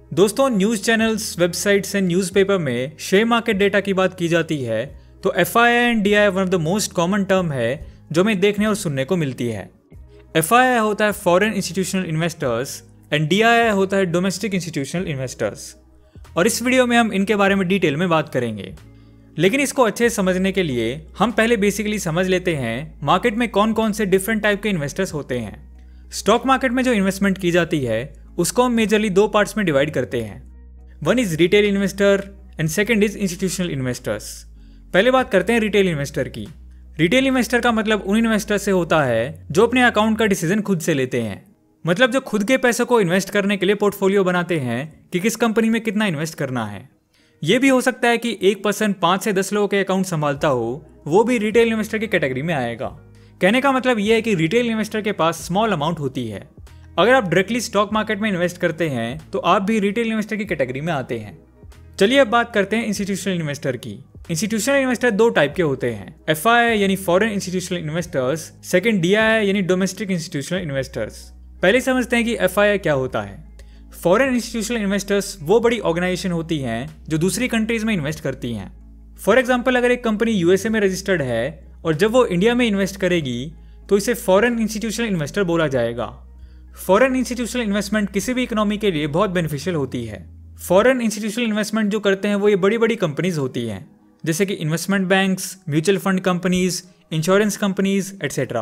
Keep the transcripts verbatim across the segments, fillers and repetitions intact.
दोस्तों, news channels, websites and newspaper में share market data की बात की जाती है तो F I I and D I one of the most common term है जो हमें देखने और सुनने को मिलती है। एफ आई आई होता है foreign institutional investors and D I I होता है डोमेस्टिक इंस्टीट्यूशनल इन्वेस्टर्स। और इस वीडियो में हम इनके बारे में डिटेल में बात करेंगे, लेकिन इसको अच्छे से समझने के लिए हम पहले बेसिकली समझ लेते हैं मार्केट में कौन कौन से डिफरेंट टाइप के इन्वेस्टर्स होते हैं। स्टॉक मार्केट में जो इन्वेस्टमेंट की जाती है उसको हम मेजरली दो पार्ट्स में डिवाइड करते हैं। One is retail investor and second is institutional investors. पहले बात करते हैं रिटेल इन्वेस्टर की। रिटेल इन्वेस्टर का मतलब उन इन्वेस्टर से होता है जो अपने अकाउंट का डिसीजन खुद से लेते हैं, मतलब जो खुद के पैसों को इन्वेस्ट करने के लिए पोर्टफोलियो बनाते हैं कि किस कंपनी में कितना इन्वेस्ट करना है। यह भी हो सकता है कि एक पर्सन पाँच से दस लोगों के अकाउंट संभालता हो, वो भी रिटेल इन्वेस्टर की कैटेगरी में आएगा। कहने का मतलब यह है कि रिटेल इन्वेस्टर के पास स्मॉल अमाउंट होती है। अगर आप डायरेक्टली स्टॉक मार्केट में इन्वेस्ट करते हैं तो आप भी रिटेल इन्वेस्टर की कैटेगरी में आते हैं। चलिए अब बात करते हैं इंस्टीट्यूशनल इन्वेस्टर की। इंस्टीट्यूशनल इन्वेस्टर दो टाइप के होते हैं, एफ आई आई यानी foreign institutional investors, second D I I यानी डोमेस्टिक इंस्टीट्यूशनल इन्वेस्टर्स। पहले समझते हैं कि एफ आई आई क्या होता है। फॉरेन इंस्टीट्यूशनल इन्वेस्टर्स वो बड़ी ऑर्गेनाइजेशन होती हैं जो दूसरी कंट्रीज में इन्वेस्ट करती हैं। फॉर एग्जाम्पल, अगर एक कंपनी यू एस ए में रजिस्टर्ड है और जब वो इंडिया में इन्वेस्ट करेगी तो इसे फॉरेन इंस्टीट्यूशनल इन्वेस्टर बोला जाएगा। फॉरेन इंस्टीट्यूशनल इन्वेस्टमेंट किसी भी इकोनॉमी के लिए बहुत बेनिफिशियल होती है। फॉरेन इंस्टीट्यूशनल इन्वेस्टमेंट जो करते हैं वो ये बड़ी बड़ी कंपनीज होती हैं, जैसे कि investment banks, mutual fund companies, insurance companies etcetera.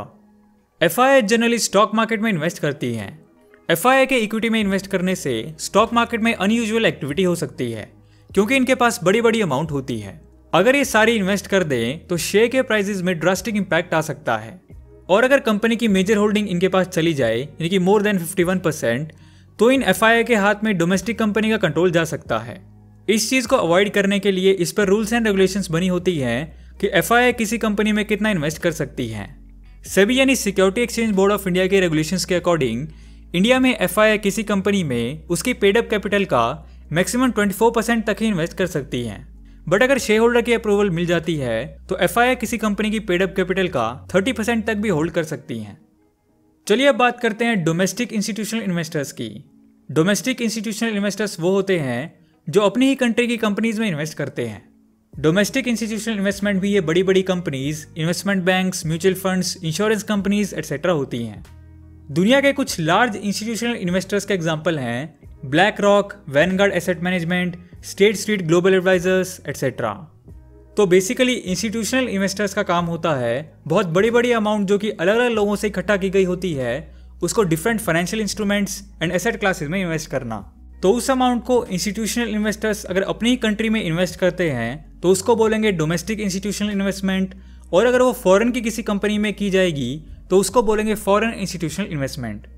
F I I generally stock market में इन्वेस्ट करती हैं। एफ आई आई के इक्विटी में इन्वेस्ट करने से स्टॉक मार्केट में अनयूजुअल एक्टिविटी हो सकती है क्योंकि इनके पास बड़ी बड़ी अमाउंट होती है। अगर ये सारी इन्वेस्ट कर दें तो शेयर के प्राइसेस में ड्रास्टिक इंपैक्ट आ सकता है। और अगर कंपनी की मेजर होल्डिंग इनके पास चली जाए, यानी कि more than fifty one percent, तो इन एफ आई आई के हाथ में डोमेस्टिक कंपनी का कंट्रोल जा सकता है। इस चीज़ को अवॉइड करने के लिए इस पर रूल्स एंड रेगुलेशंस बनी होती हैं कि एफ आई आई किसी कंपनी में कितना इन्वेस्ट कर सकती है। सेबी यानी security exchange board of India के रेगुलेशंस के अकॉर्डिंग इंडिया में एफ आई आई किसी कंपनी में उसकी पेड अप कैपिटल का मैक्सिमम चौबीस परसेंट तक ही इन्वेस्ट कर सकती है। बट अगर शेयर होल्डर की अप्रूवल मिल जाती है तो एफ आई आई किसी कंपनी की पेड अप कैपिटल का तीस परसेंट तक भी होल्ड कर सकती हैं। चलिए अब बात करते हैं डोमेस्टिक इंस्टीट्यूशनल इन्वेस्टर्स की। डोमेस्टिक इंस्टीट्यूशनल इन्वेस्टर्स वो होते हैं जो अपनी ही कंट्री की कंपनीज में इन्वेस्ट करते हैं। डोमेस्टिक इंस्टीट्यूशनल इन्वेस्टमेंट भी ये बड़ी बड़ी companies, investment banks, mutual funds, insurance companies etcetera होती हैं। दुनिया के कुछ लार्ज इंस्टीट्यूशनल इन्वेस्टर्स के एग्जांपल हैं BlackRock, Vanguard asset management, State Street Global Advisors etcetera. तो बेसिकली इंस्टीट्यूशनल इन्वेस्टर्स का काम होता है बहुत बड़ी बड़ी अमाउंट जो कि अलग अलग लोगों से इकट्ठा की गई होती है उसको different financial instruments and asset classes में इन्वेस्ट करना। तो उस अमाउंट को इंस्टीट्यूशनल इन्वेस्टर्स अगर अपनी ही कंट्री में इन्वेस्ट करते हैं तो उसको बोलेंगे डोमेस्टिक इंस्टीट्यूशनल इन्वेस्टमेंट, और अगर वो फॉरेन की किसी कंपनी में की जाएगी तो उसको बोलेंगे फॉरेन इंस्टीट्यूशनल इन्वेस्टमेंट।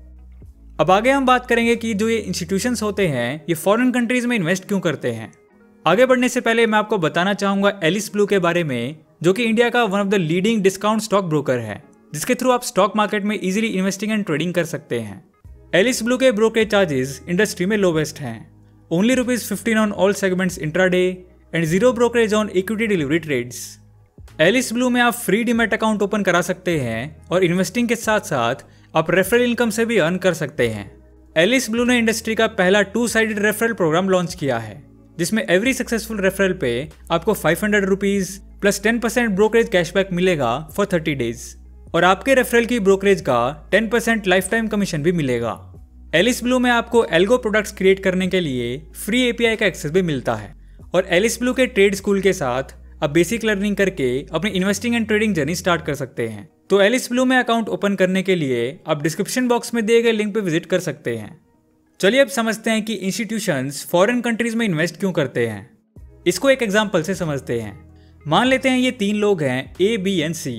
अब आगे हम बात करेंगे कि जो ये इंस्टीट्यूशंस होते हैं ये फॉरेन कंट्रीज में इन्वेस्ट क्यों करते हैं। आगे बढ़ने से पहले मैं आपको बताना चाहूँगा एलिस ब्लू के बारे में, जो कि इंडिया का one of the leading discount stock broker है, जिसके थ्रू आप स्टॉक मार्केट में इजीली इन्वेस्टिंग एंड ट्रेडिंग कर सकते हैं। एलिस ब्लू के ब्रोकरेज चार्जेस इंडस्ट्री में लोवेस्ट हैं, only rupees fifteen on all segments intraday and zero brokerage on equity delivery trades. Alice Blue में आप फ्री डीमैट अकाउंट ओपन करा सकते हैं और इन्वेस्टिंग के साथ साथ आप रेफरल इनकम से भी अर्न कर सकते हैं। एलिस ब्लू ने इंडस्ट्री का पहला two sided referral program launch किया है, जिसमें एवरी सक्सेसफुल रेफरल पे आपको five hundred rupees plus ten percent brokerage cashback मिलेगा फॉर थर्टी डेज, और आपके रेफरल की ब्रोकरेज का ten percent lifetime commission भी मिलेगा। एलिस ब्लू में आपको एल्गो प्रोडक्ट्स क्रिएट करने के लिए फ्री ए पी आई का एक्सेस भी मिलता है, और एलिस ब्लू के ट्रेड स्कूल के साथ आप बेसिक लर्निंग करके अपनी investing and trading journey start कर सकते हैं। तो एलिस ब्लू में अकाउंट ओपन करने के लिए आप डिस्क्रिप्शन बॉक्स में दिए गए लिंक पे विजिट कर सकते हैं। चलिए अब समझते हैं कि इंस्टीट्यूशंस फॉरेन कंट्रीज में इन्वेस्ट क्यों करते हैं। इसको एक एग्जांपल से समझते हैं। मान लेते हैं ये तीन लोग हैं, ए, बी एंड सी।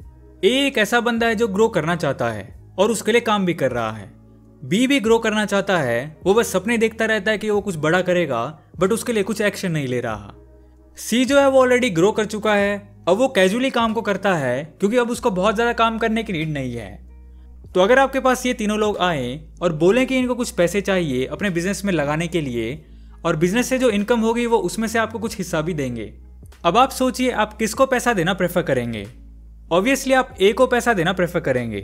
ए एक ऐसा बंदा है जो ग्रो करना चाहता है और उसके लिए काम भी कर रहा है। बी भी ग्रो करना चाहता है, वो बस सपने देखता रहता है कि वो कुछ बड़ा करेगा, बट उसके लिए कुछ एक्शन नहीं ले रहा। सी जो है वो ऑलरेडी ग्रो कर चुका है, अब वो कैजुअली काम को करता है क्योंकि अब उसको बहुत ज़्यादा काम करने की नीड नहीं है। तो अगर आपके पास ये तीनों लोग आए और बोलें कि इनको कुछ पैसे चाहिए अपने बिजनेस में लगाने के लिए, और बिजनेस से जो इनकम होगी वो उसमें से आपको कुछ हिस्सा भी देंगे, अब आप सोचिए आप किसको पैसा देना प्रेफर करेंगे। ऑब्वियसली आप ए को पैसा देना प्रेफर करेंगे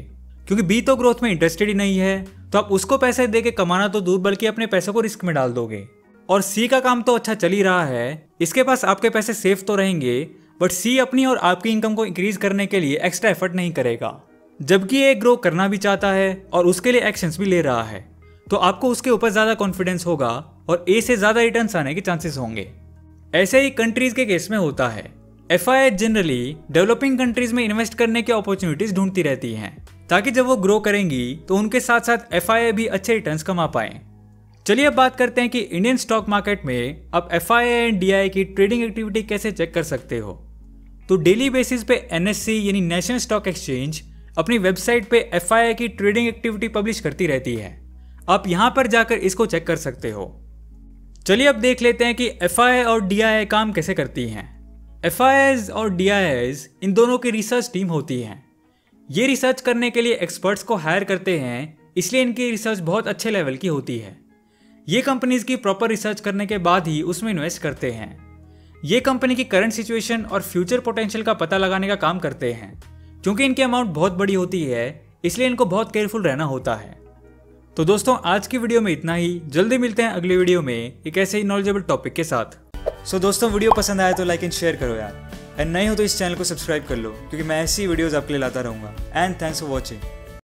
क्योंकि बी तो ग्रोथ में इंटरेस्टेड ही नहीं है, तो आप उसको पैसे दे के कमाना तो दूर बल्कि अपने पैसों को रिस्क में डाल दोगे। और सी का काम तो अच्छा चल ही रहा है, इसके पास आपके पैसे सेफ तो रहेंगे, बट सी अपनी और आपकी इनकम को इंक्रीज करने के लिए एक्स्ट्रा एफर्ट नहीं करेगा, जबकि ये ग्रो करना भी चाहता है और उसके लिए एक्शंस भी ले रहा है। तो आपको उसके ऊपर ज्यादा कॉन्फिडेंस होगा और ए से ज्यादा रिटर्न्स आने के चांसेस होंगे। ऐसे ही कंट्रीज के केस में होता है। F I I generally developing countries में इन्वेस्ट करने की अपॉर्चुनिटीज ढूंढती रहती हैं, ताकि जब वो ग्रो करेंगी तो उनके साथ साथ एफ आई आई भी अच्छे रिटर्न्स कमा पाएं। चलिए अब बात करते हैं कि इंडियन स्टॉक मार्केट में आप F I I and D I की ट्रेडिंग एक्टिविटी कैसे चेक कर सकते हो। तो डेली बेसिस पे एन एस सी यानी नेशनल स्टॉक एक्सचेंज अपनी वेबसाइट पे एफ आई आई की ट्रेडिंग एक्टिविटी पब्लिश करती रहती है। आप यहां पर जाकर इसको चेक कर सकते हो। चलिए अब देख लेते हैं कि एफ आई आई और डी आई आई काम कैसे करती हैं। एफ आई आईज़ और डी आई आईज़ इन दोनों की रिसर्च टीम होती है। ये रिसर्च करने के लिए एक्सपर्ट्स को हायर करते हैं, इसलिए इनकी रिसर्च बहुत अच्छे लेवल की होती है। ये कंपनीज की प्रॉपर रिसर्च करने के बाद ही उसमें इन्वेस्ट करते हैं। ये कंपनी की करंट सिचुएशन और फ्यूचर पोटेंशियल का पता लगाने का काम करते हैं। क्योंकि इनकी अमाउंट बहुत बड़ी होती है, इसलिए इनको बहुत केयरफुल रहना होता है। तो दोस्तों आज की वीडियो में इतना ही। जल्दी मिलते हैं अगली वीडियो में एक ऐसे ही नॉलेजेबल टॉपिक के साथ। सो so, दोस्तों वीडियो पसंद आया तो लाइक एंड शेयर करो यार, एंड नहीं हो तो इस चैनल को सब्सक्राइब कर लो, क्योंकि मैं ऐसी वीडियोस आपके लिए लाता रहूँगा। And thanks for watching.